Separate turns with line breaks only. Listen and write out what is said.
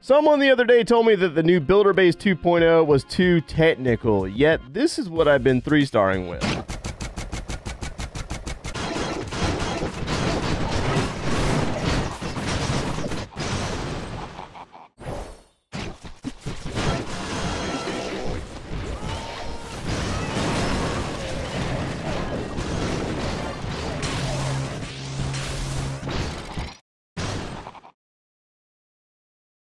Someone the other day told me that the new Builder Base 2.0 was too technical, yet this is what I've been 3-starring with.